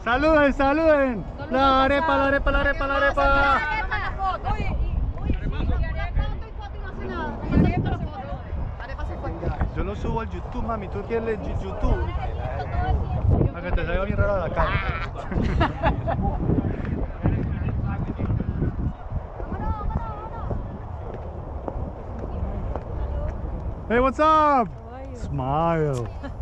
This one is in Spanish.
Saluden, saluden. La arepa, la arepa, la arepa, la arepa. Yo lo subo al YouTube, mami. ¿Tú quieres el YouTube? Para que te salga bien raro la cara. Hey, what's up? Smile.